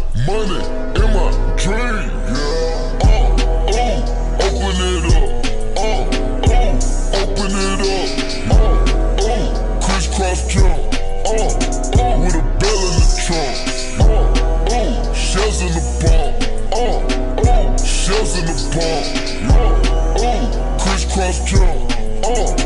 money in my dream. Yeah. Open it up. Open it up. Crisscross jump. With a bell in the trunk. Shells in the bomb. Shells in the bomb. Crisscross jump.